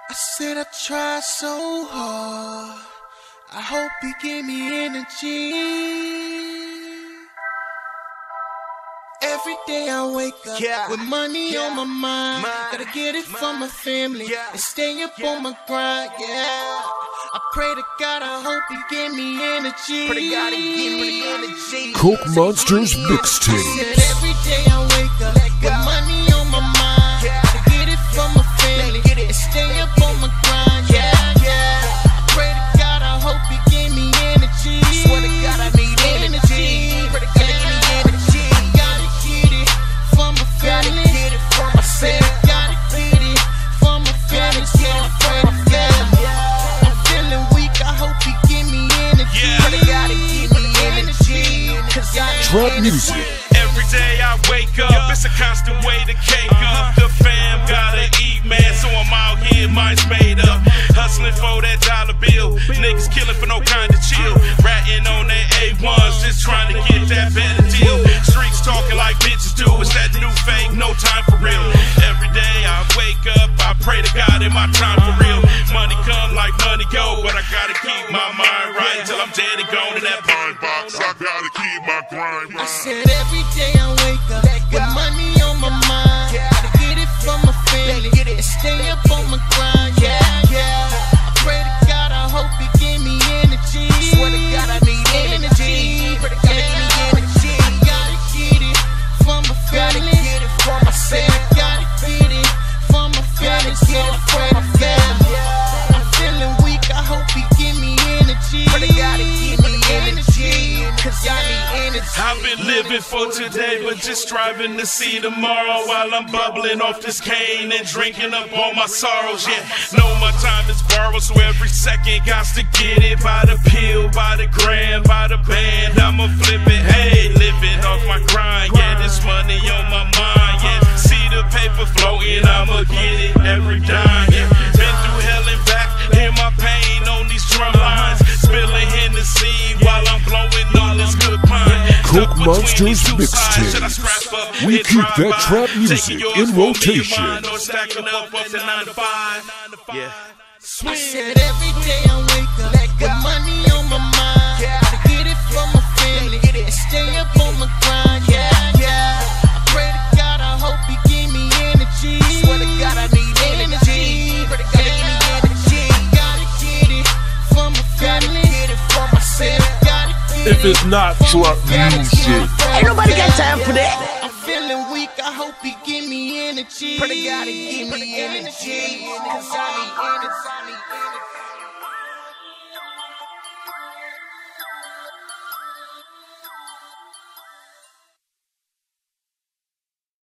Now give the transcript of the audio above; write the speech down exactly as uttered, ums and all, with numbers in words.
I said I tried so hard. I hope he give me energy. Every day I wake up yeah. with money yeah. on my mind. My, Gotta get it my, from my family yeah. and stay up yeah. on my grind. Yeah. I pray to God, I hope he give me energy. Pray to God, he give me energy. Coke Monsters Mixtape. I said every day I wake up with money on my mind. Yeah. Gotta get it from my family and stay up on my grind. Yeah, yeah. I pray to God, I hope he give me energy. Swear to God, I need energy. Pray to God, give me energy. I gotta get it from my family. Gotta get it from my family. I gotta get it from my family. So I pray to God. I'm feeling weak, I hope he give me energy. Pray to God, give me energy. Cause I Trap music. Every day I wake up, it's a constant way to cake up. The fam gotta eat, man, so I'm out here, mind's made up. Hustling for that dollar bill, niggas killing for no kind of chill. Ratting on their A ones, just trying to get that better deal. Streets talking like bitches do, it's that new fake, no time for real. Every day I wake up, I pray to God in my time for real. Money come like money go, but I gotta keep my mind right till I'm dead and gone in that pine box. I gotta keep my grind right. I said every day I wake up with money on my mind. Gotta get it from my family and stay up on my grind. Yeah, yeah. I pray to God, I hope he give me energy. Swear to God, I need energy. Pray to God, give me energy. I gotta get it from my family. Gotta get it from my family. I gotta get it from my family. So I pray to God. I'm feeling weak, I hope he give me energy. Pray to God, give me energy. Cause I need energy. I've been living for today, but just striving to see tomorrow while I'm bubbling off this cane and drinking up all my sorrows. Yeah, know my time is borrowed, so every second got to get it by the pill, by the gram, by the band. I'ma flip it, hey, living off my grind. Yeah, this money on my mind. Yeah, see the paper floating, I'ma get it every dime. Yeah, been through hell and back, hear my pain on these drum lines, spilling Hennessy while I'm blowing on this good pine. Coke Monsters Mixtape. We keep that trap music in rotation. Yeah. I said every day I wake up with money on my mind. Gotta get it from my family and stay up on my grind. Yeah, yeah. I pray to God, I hope he give me energy. Swear to God, I need energy. Pray to God, give me energy. I gotta get it from my family. Get it from my family. If it's not trap music, ain't nobody got time for that. I'm feeling weak, I hope he give me energy. Pray to God, give me energy. Cause I need energy.